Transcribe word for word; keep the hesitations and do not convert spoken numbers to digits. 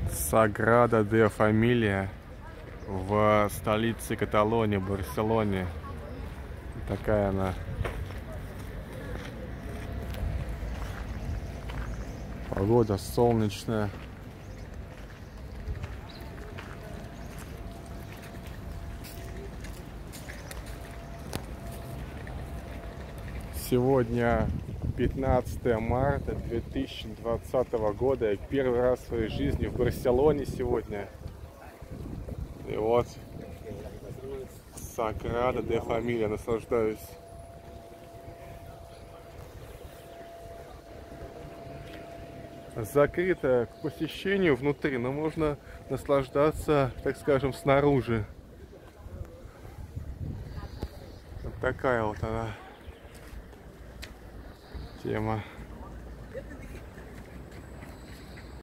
Саграда де Фамилия в столице Каталонии, Барселоне. Такая она. Погода солнечная. Сегодня пятнадцатое марта две тысячи двадцатого года. Я первый раз в своей жизни в Барселоне сегодня. И вот Саграда де Фамилия, наслаждаюсь. Закрыто к посещению внутри, но можно наслаждаться, так скажем, снаружи. Вот такая вот она тема.